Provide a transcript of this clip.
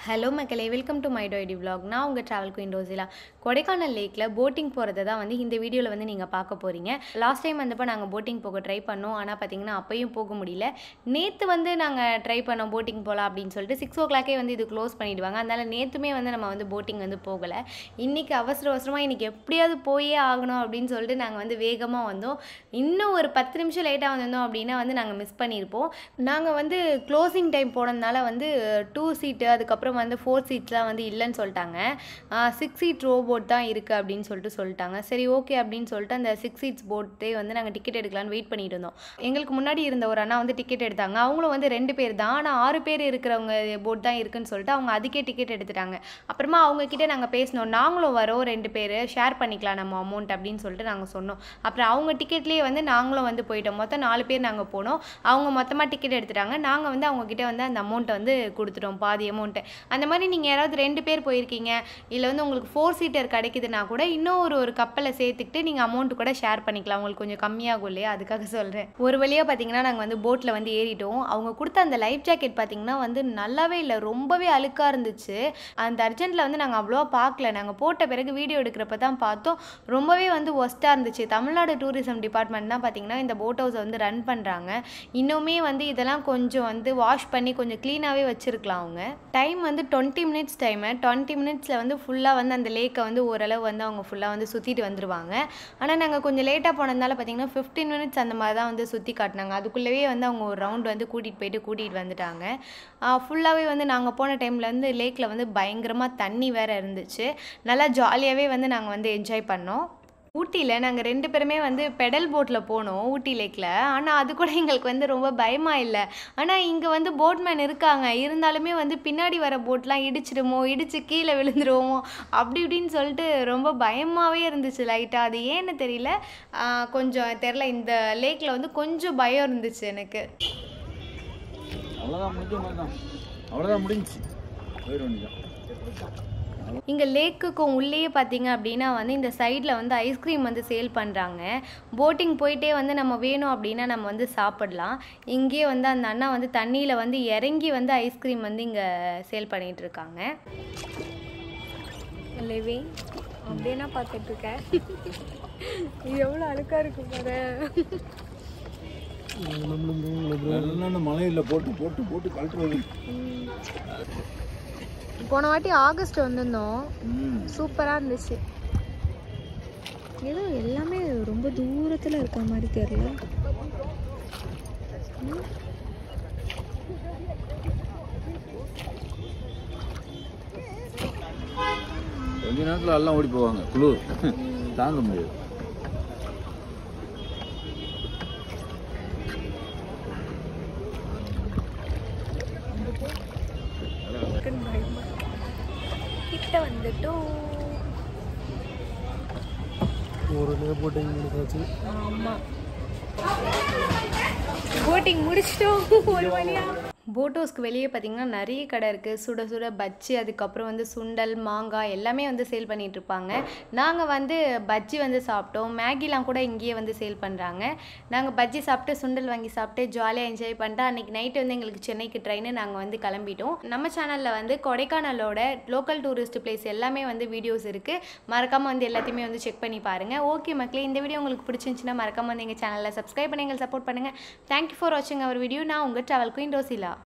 Hello மக்களே, welcome to my டொய்டி vlog. நான் உங்கள் ட்ராவல் குயின் ரோசிலா. கொடைக்கானல் லேக்கில் போட்டிங் போகிறத தான் வந்து இந்த வீடியோவில் வந்து நீங்கள் பார்க்க போகிறீங்க. லாஸ்ட் டைம் வந்தப்போ நாங்கள் போட்டிங் போக ட்ரை பண்ணோம். ஆனால் பார்த்தீங்கன்னா அப்பையும் போக முடியல. நேற்று வந்து நாங்கள் ட்ரை பண்ணோம் போட்டிங் போகலாம் அப்படின்னு சொல்லிட்டு 6 o'clock வந்து இது க்ளோஸ் பண்ணிவிடுவாங்க. அதனால் நேற்றுமே வந்து நம்ம வந்து போட்டிங் வந்து போகலை. இன்றைக்கி அவசரமாக இன்றைக்கி எப்படியாவது போயே ஆகணும் அப்படின்னு சொல்லிட்டு நாங்கள் வந்து வேகமாக வந்தோம். இன்னும் ஒரு 10 நிமிஷம் லேட்டாக வந்திருந்தோம் அப்படின்னா வந்து நாங்கள் மிஸ் பண்ணியிருப்போம். நாங்கள் வந்து க்ளோசிங் டைம் போனதுனால வந்து 2 சீட்டு அதுக்கப்புறம் வந்து 4 சீட்ஸ்லாம் வந்து இல்லைன்னு சொல்லிட்டாங்க. 6 சீட் ரோபோட் தான் இருக்குது அப்படின்னு சொல்லிட்டாங்க. சரி ஓகே அப்படின்னு சொல்லிட்டு அந்த 6 சீட்ஸ் போட்டே வந்து நாங்கள் டிக்கெட் எடுக்கலான்னு வெயிட் பண்ணிட்டு இருந்தோம். எங்களுக்கு முன்னாடி இருந்த ஒரு அண்ணா வந்து டிக்கெட் எடுத்தாங்க. அவங்களும் வந்து 2 பேர் தான், ஆனால் 6 பேர் இருக்கிறவங்க போட் தான் இருக்குன்னு சொல்லிட்டு அவங்க அதுக்கே டிக்கெட் எடுத்துட்டாங்க. அப்புறமா அவங்கக்கிட்ட நாங்கள் பேசினோம், நாங்களும் வரோம் 2 பேர் ஷேர் பண்ணிக்கலாம் நம்ம அமௌண்ட் அப்படின்னு சொல்லிட்டு நாங்கள் சொன்னோம். அப்புறம் அவங்க டிக்கெட்லேயே வந்து நாங்களும் வந்து போயிட்டோம். மொத்தம் 4 பேர் நாங்கள் போனோம். அவங்க மொத்தமாக டிக்கெட் எடுத்துட்டாங்க. நாங்கள் வந்து அவங்கக்கிட்ட வந்து அந்த அமௌண்ட்டை வந்து கொடுத்துட்டோம், பாதி அமௌண்ட்டு. அந்த மாதிரி நீங்கள் யாராவது 2 பேர் போயிருக்கீங்க, இல்லை வந்து உங்களுக்கு 4 சீட்டர் கிடைக்குதுன்னா கூட இன்னும் ஒரு கப்பலை சேர்த்துக்கிட்டு நீங்கள் அமௌண்ட்டு கூட ஷேர் பண்ணிக்கலாம். உங்களுக்கு கொஞ்சம் கம்மியாகும் இல்லையா, அதுக்காக சொல்கிறேன். ஒரு வழியாக பார்த்தீங்கன்னா நாங்கள் வந்து போட்டில் வந்து ஏறிட்டோம். அவங்க கொடுத்த அந்த லைஃப் ஜாக்கெட் பார்த்தீங்கன்னா வந்து நல்லாவே இல்லை, ரொம்பவே அழுக்காக இருந்துச்சு. அந்த அர்ஜென்ட்டில் வந்து நாங்கள் அவ்வளோவா பார்க்கல. நாங்கள் போட்ட பிறகு வீடியோ எடுக்கிறப்ப தான் பார்த்தோம், ரொம்பவே வந்து ஒஸ்ட்டாக இருந்துச்சு. தமிழ்நாடு டூரிசம் டிபார்ட்மெண்ட் தான் பார்த்தீங்கன்னா இந்த போட் ஹவுஸை வந்து ரன் பண்ணுறாங்க. இன்னுமே வந்து இதெல்லாம் கொஞ்சம் வந்து வாஷ் பண்ணி கொஞ்சம் க்ளீனாகவே வச்சுருக்கலாம். அவங்க டைம் வந்து 20 மினிட்ஸ் டைமு. 20 மினிட்ஸில் வந்து ஃபுல்லாக வந்து அந்த லேக்கை வந்து ஓரளவு வந்து அவங்க ஃபுல்லாக வந்து சுற்றிட்டு வந்துடுவாங்க. ஆனால் நாங்கள் கொஞ்சம் லேட்டாக போனதுனால பார்த்தீங்கன்னா 15 மினிட்ஸ் அந்த மாதிரி தான் வந்து சுற்றி காட்டினாங்க. அதுக்குள்ளேயே வந்து அவங்க ஒரு ரவுண்ட் வந்து கூட்டிகிட்டு வந்துட்டாங்க. ஃபுல்லாகவே வந்து நாங்கள் போன டைமில் வந்து லேக்கில் வந்து பயங்கரமாக தண்ணி வேறு இருந்துச்சு. நல்லா ஜாலியாகவே வந்து நாங்கள் வந்து என்ஜாய் பண்ணோம். ஊட்டியில் நாங்கள் 2 பேருமே வந்து பெடல் போட்டில் போனோம் ஊட்டி லேக்கில். ஆனால் அது கூட எங்களுக்கு வந்து ரொம்ப பயமாக இல்லை. ஆனால் இங்கே வந்து போட்மேன் இருக்காங்க, இருந்தாலுமே வந்து பின்னாடி வர போட்லாம் இடிச்சு கீழே விழுந்துருவோமோ அப்படி இப்படின்னு சொல்லிட்டு ரொம்ப பயமாகவே இருந்துச்சு லைட்டாக. அது ஏன்னு தெரியல, கொஞ்சம் தெரில, இந்த லேக்கில் வந்து கொஞ்சம் பயம் இருந்துச்சு எனக்கு. அவ்வளோதான் முடிஞ்சிச்சு. இங்கே லேக்குக்கும் உள்ளேயே பார்த்தீங்க அப்படின்னா வந்து இந்த சைடில் வந்து ஐஸ்கிரீம் வந்து சேல் பண்ணுறாங்க. போட்டிங் போயிட்டே வந்து நம்ம வேணும் அப்படின்னா நம்ம வந்து சாப்பிடலாம். இங்கேயே வந்து அந்த அண்ணா வந்து தண்ணியில் வந்து இறங்கி வந்து ஐஸ்கிரீம் வந்து இங்கே சேல் பண்ணிகிட்டு இருக்காங்க. அப்படின்னா பார்த்துட்ருக்கேன், எவ்வளோ அழுக்காக இருக்கு பாரு. மலையில் போட்டு போட்டு போட்டு கழட்டுறது. போன வாட்டி ஆகஸ்ட் வந்திருந்தோம், சூப்பராக இருந்துச்சு. ஏதோ எல்லாமே ரொம்ப தூரத்தில் இருக்க மாதிரி தெரியல. கொஞ்ச நேரத்தில் எல்லாம் ஓடி போவாங்க, குளிர் தாங்க முடியாது. கிட்ட வந்துட்டோம். ஆமாம், போட்டிங் முடிச்சிட்டோம் ஒரு வழியா. போட் ஹவுஸ்க்கு வெளியே பார்த்தீங்கன்னா நிறைய கடை இருக்குது. சுட சுட பஜ்ஜி, அதுக்கப்புறம் வந்து சுண்டல், மாங்காய் எல்லாமே வந்து சேல் பண்ணிகிட்ருப்பாங்க. நாங்கள் வந்து பஜ்ஜி வந்து சாப்பிட்டோம். மேகிலாம் கூட இங்கேயே வந்து சேல் பண்ணுறாங்க. நாங்கள் பஜ்ஜி சாப்பிட்டு சுண்டல் வாங்கி சாப்பிட்டு ஜாலியாக என்ஜாய் பண்ணிட்டு அன்றைக்கி நைட்டு வந்து எங்களுக்கு சென்னைக்கு ட்ரெயின், நாங்கள் வந்து கிளம்பிட்டோம். நம்ம சேனலில் வந்து கொடைக்கானலோட லோக்கல் டூரிஸ்ட் பிளேஸ் எல்லாமே வந்து வீடியோஸ் இருக்குது. மறக்காமல் வந்து எல்லாத்தையுமே வந்து செக் பண்ணி பாருங்கள். ஓகே மக்களே, இந்த வீடியோ உங்களுக்கு பிடிச்சிருந்துச்சுன்னா மறக்காமல் வந்து எங்கள் சேனலில் சப்ஸ்கிரைப் பண்ணி எங்களை சப்போர்ட் பண்ணுங்கள். தேங்க்யூ ஃபார் வாட்சிங் அவர் வீடியோ. நான் உங்கள் ட்ராவல் குயின் ரோசிலா.